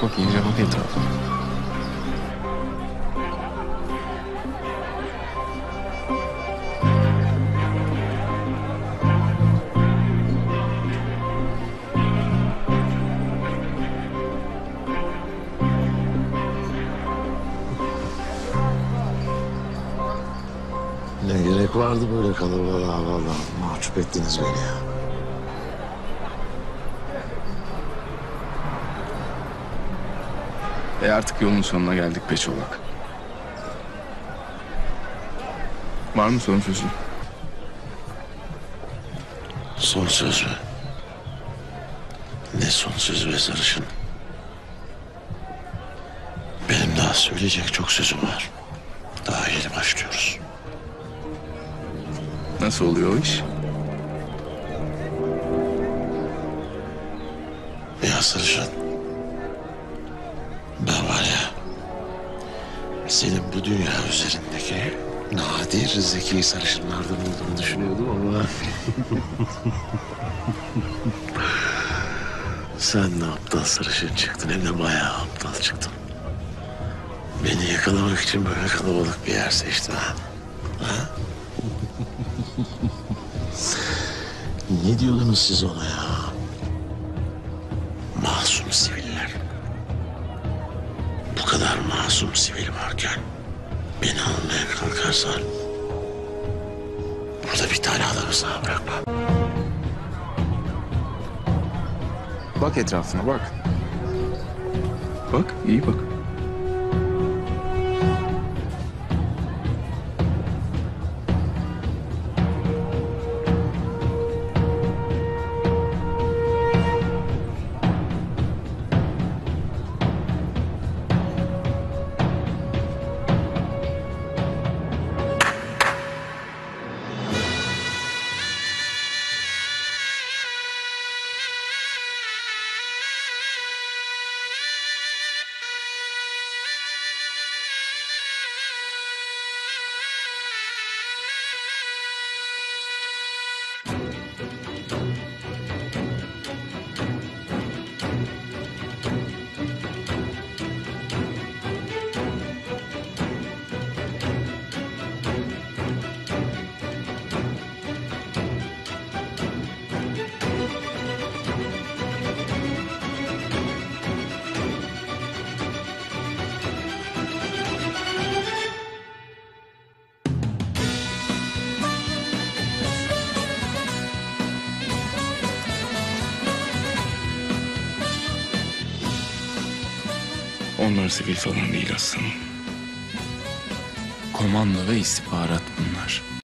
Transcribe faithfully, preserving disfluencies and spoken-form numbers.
bak iyice bak etrafına. Ne gerek vardı böyle kalabalığa vallahi. Mahcup ettiniz beni ya. E artık yolun sonuna geldik be Çolak. Var mı son sözün? Son söz mü? Ne son sözü be sarışın? Benim daha söyleyecek çok sözüm var. Daha yeni başlıyoruz. Nasıl oluyor o iş? Ya sarışın. Ben var ya... senin bu dünya üzerindeki nadir zeki sarışınlardan olduğunu düşünüyordum ama... sen de aptal sarışın çıktın. Hem de bayağı aptal çıktın. Beni yakalamak için böyle kalabalık bir yer seçtin ha. Ha? Ne diyordunuz siz ona ya? Masum siviller. Bu kadar masum sivil varken beni almaya kalkarsan burada bir tane adamı sağ bırakmam. Bak etrafına bak. Bak iyi bak. Onlar sivil falan değil aslanım. Komando ve istihbarat bunlar.